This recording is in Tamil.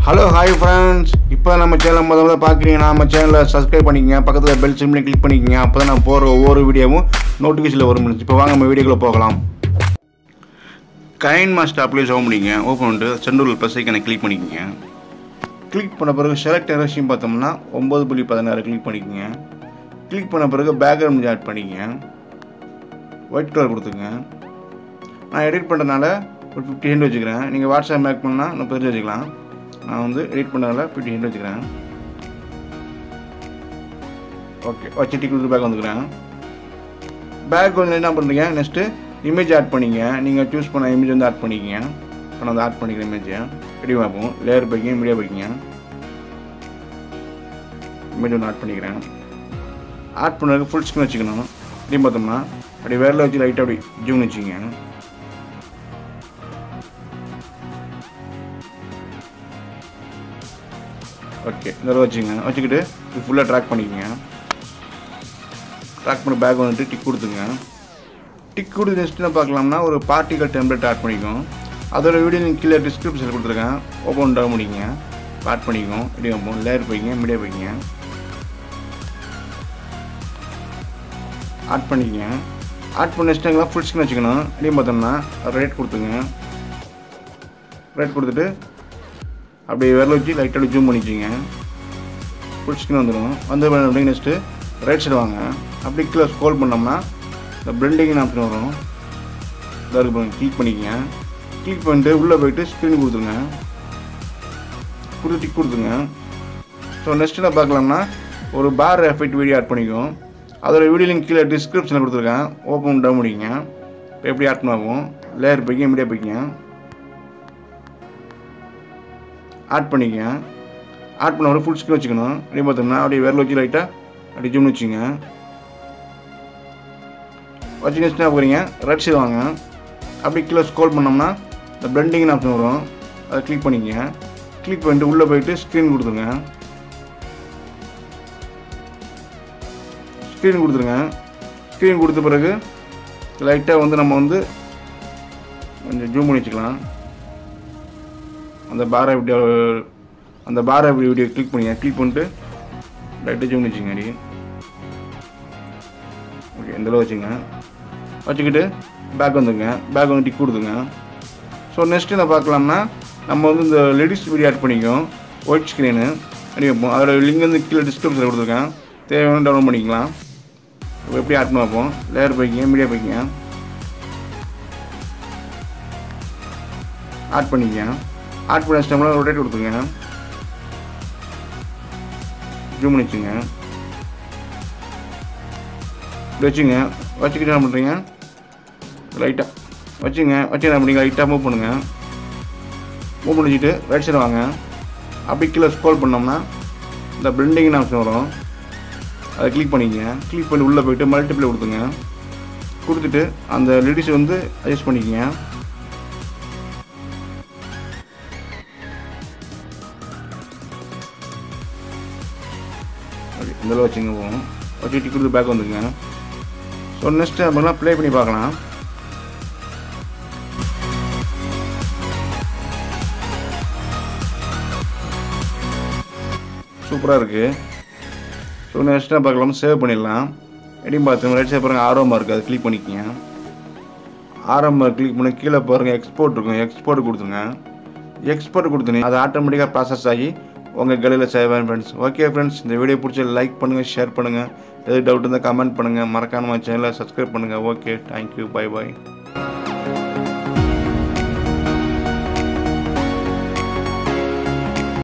ஹலோ ஹாய் ஃப்ரெண்ட்ஸ், இப்போ நம்ம சேனல் முதல்ல பார்க்குறீங்கன்னா நம்ம சேனலை சப்ஸ்கிரைப் பண்ணிக்கங்க, பக்கத்தில் பெல் சிம்லையும் கிளிக் பண்ணிக்கங்க. அப்போ தான் நான் போகிற ஒவ்வொரு வீடியோவும் நோட்டிஃபிகேஷனில் வரும். இப்போ வாங்க நம்ம வீடியோக்குள்ளே போகலாம். கைன் மாஸ்டர் அப்ளிகேஷன் ஓப்பன் பண்ணிக்கங்க. ஓப்பன் பண்ணிட்டு சென்டூரில் ப்ளஸ் ஐக்கனை கிளிக் பண்ணிக்கங்க. கிளிக் பண்ண பிறகு செலக்ட் ரெசியூம் பார்த்தோம்னா 9.16 கிளிக் பண்ணிக்கங்க. கிளிக் பண்ண பிறகு பேக்ரவுண்ட் ஆட் பண்ணிக்கங்க. ஒயிட் கலர் கொடுத்துங்க. நான் எடிட் பண்ணுறதுனால ஒரு 50 ஹெண்ட் வச்சுக்கிறேன். நீங்கள் வாட்ஸ்அப் மேக் பண்ணால் 30 வச்சுக்கலாம். நான் வந்து எடிட் பண்ணதால 50 ஹெண்ட் வச்சுக்கிறேன். ஓகே, வச்சு டிக் கொடுத்து பேக் வந்துக்கிறேன். பேக் வந்து என்ன பண்ணுறீங்க, நெக்ஸ்ட்டு இமேஜ் ஆட் பண்ணிங்க. நீங்கள் சூஸ் பண்ண இமேஜ் வந்து ஆட் பண்ணிக்கிங்க. இப்போ நான் வந்து ஆட் பண்ணிக்கிற இமேஜை ரெடி பார்ப்போம். லேயர் போய்க்கிங்க, மீடியா போய்க்கிங்க. இமேஜ் ஒன்று ஆட் பண்ணிக்கிறேன். ஆட் பண்ணுறதுக்கு ஃபுல் ஸ்க்ரீன் வச்சுக்கணும். இப்படி பார்த்தோம்னா அப்படி வேரில் வச்சு லைட்டாக அப்படி ஜூம் வச்சுங்க. ஓகே, இந்த வச்சுங்க. வச்சுக்கிட்டு இது ஃபுல்லாக ட்ராக் பண்ணிக்கோங்க. ட்ராக் பண்ணி பேக் வந்துட்டு டிக் கொடுத்துங்க. டிக் கொடுத்து நெக்ஸ்ட் என்ன பார்க்கலாம்னா ஒரு பார்ட்டிகல் டெம்ப்ளேட் ஆட் பண்ணிக்கும். அதோட வீடியோ நீங்கள் கீழே டிஸ்கிரிப்ஷனில் கொடுத்துருக்கேன். ஓப்பன் பண்ண முடியுங்க. ஆட் பண்ணிக்கும். இப்படி வைப்போம். லேயர் போய்க்கிங்க, மீடியா போய்க்கிங்க. ஆட் பண்ணிக்கங்க. ஆட் பண்ண நெக்ஸ்ட்டுங்களாம் ஃபுல் ஸ்க்ரீன் வச்சுக்கணும். இப்படி பார்த்தோம்னா ரேட் கொடுத்துங்க. ரேட் கொடுத்துட்டு அப்படியே விரல வச்சு லைட்டாக ஜூம் பண்ணிக்கிங்க. ஃபுல் ஸ்க்ரீன் வந்துடும். வந்து அப்படியே நெக்ஸ்ட்டு ரைட் சைடு வாங்க. அப்படி கீழே ஸ்க்ரோல் பண்ணோம்னா இந்த பிளெண்டிங்னு ஆப்ஷன் வரும். இதாக இருக்கு, கிளிக் பண்ணிக்கங்க. கிளிக் பண்ணிட்டு உள்ளே போய்ட்டு ஸ்க்ரீன் கொடுத்துருங்க. டிக் கொடுத்துங்க. ஸோ நெக்ஸ்ட்டு என்ன பார்க்கலாம்னா ஒரு பார் எஃபெக்ட் வீடியோ ஆட் பண்ணிக்கும். அதோட வீடியோ லிங்க் கீழே டிஸ்கிரிப்ஷனில் கொடுத்துருக்கேன். ஓப்பன் பண்ண முடியுங்க. இப்போ எப்படி ஆட் பண்ணுவோம், லேயர் போய்க்கிங்க, மீடியா போய்க்கிங்க. ஆட் பண்ணிக்கங்க. ஆட் பண்ண ஒரு ஃபுல் ஸ்க்ரீன் வச்சுக்கணும். அப்படி பார்த்தோம்னா அப்படியே விரல் வச்சு லைட்டாக அப்படி ஜூம் வச்சுங்க. வச்சு நெக்ஸ்ட் என்ன போகிறீங்க, ரைட் சைடு வாங்க. அப்படி கீழே ஸ்க்ரோல் பண்ணோம்னா இந்த பிளெண்டிங்னு ஆப்ஷன் வரும். அதை கிளிக் பண்ணிக்கங்க. கிளிக் பண்ணிட்டு உள்ளே போயிட்டு ஸ்க்ரீன் கொடுத்துருங்க. ஸ்க்ரீன் கொடுத்துருங்க. ஸ்க்ரீன் கொடுத்த பிறகு லைட்டாக வந்து நம்ம வந்து கொஞ்சம் ஜூம் பண்ணி வச்சுக்கலாம். அந்த பாரை வீடியோ கிளிக் பண்ணிங்க. கிளிக் பண்ணிட்டு லைட்டாக ஜூம் வச்சுங்க. அடி ஓகே, இந்த அளவு வச்சுங்க. வச்சுக்கிட்டு பேக் வந்துங்க. பேக் வந்து டிக் கொடுத்துங்க. ஸோ நெக்ஸ்ட்டு என்ன பார்க்கலாம்னா நம்ம வந்து இந்த லேடிஸ் வீடியோ ஆட் பண்ணிக்கோம். ஒயிட் ஸ்க்ரீனு அடி வைப்போம். அதோட லிங்க் வந்து கீழே டிஸ்கிரிப்ஷனில் கொடுத்துருக்கேன். தேவையான டவுன்லோட் பண்ணிக்கலாம். இப்போ எப்படி ஆட் பண்ண வைப்போம், லேயர் போய்க்கிங்க, மீடியா போய்க்கிங்க. ஆட் பண்ணிக்கங்க. ஆட் பண்ண ஸ்டெம்மில் ரொட்டேட் கொடுத்துங்க. ஜூம் பண்ணி வச்சுங்க. இப்படி வச்சுங்க. வச்சுக்கிட்டு என்ன பண்ணுறீங்க, லைட்டாக வச்சுங்க. வச்சு என்ன பண்ணுறீங்க, லைட்டாக மூவ் பண்ணுங்கள். மூவ் பண்ணி வச்சுட்டு ரைட் சைடு வாங்க. அப்படி கீழே ஸ்க்ரோல் பண்ணோம்னா இந்த பிளெண்டிங்னு ஆப்ஷன் வரும். அதை கிளிக் பண்ணிக்கங்க. கிளிக் பண்ணி உள்ளே போய்ட்டு மல்டிப்ளை கொடுத்துங்க. கொடுத்துட்டு அந்த லேடிஸ் வந்து அட்ஜஸ்ட் பண்ணிக்கங்க. இந்த அளவு வச்சுங்க. போகும் வச்சு டிக் கொடுத்து பேக் வந்துங்க. ஸோ நெக்ஸ்ட்டு அப்படின்னா ப்ளே பண்ணி பார்க்கலாம். சூப்பராக இருக்குது. ஸோ நெக்ஸ்ட்டாக பார்க்கலாம், சேவ் பண்ணிடலாம். எப்படின்னு பார்த்தோம், ரைட் சைடு பாருங்கள் ஆர்ஓ மார்க், அது கிளிக் பண்ணிக்கோங்க. ஆர்ஓ மார்க் கிளிக் பண்ணி கீழே பாருங்கள் எக்ஸ்போர்ட் இருக்கும். எக்ஸ்போர்ட் கொடுத்துங்க. எக்ஸ்போர்ட் கொடுத்துங்க. அது ஆட்டோமேட்டிக்காக ப்ராசஸ் ஆகி உங்கள் கலையில் சேவான் ஃப்ரெண்ட்ஸ். ஓகே ஃப்ரெண்ட்ஸ், இந்த வீடியோ பிடிச்ச லைக் பண்ணுங்கள், ஷேர் பண்ணுங்கள். எது டவுட் இருந்தால் கமெண்ட் பண்ணுங்கள். மறக்காம சேனலை சப்ஸ்கிரைப் பண்ணுங்கள். ஓகே, தேங்க்யூ, பை பாய்.